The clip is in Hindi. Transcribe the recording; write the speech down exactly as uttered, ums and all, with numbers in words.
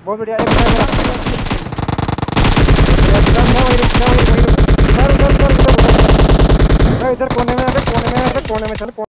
बहुत बढ़िया। एक मैं इधर इधर कोने में, कोने में कोने में चल।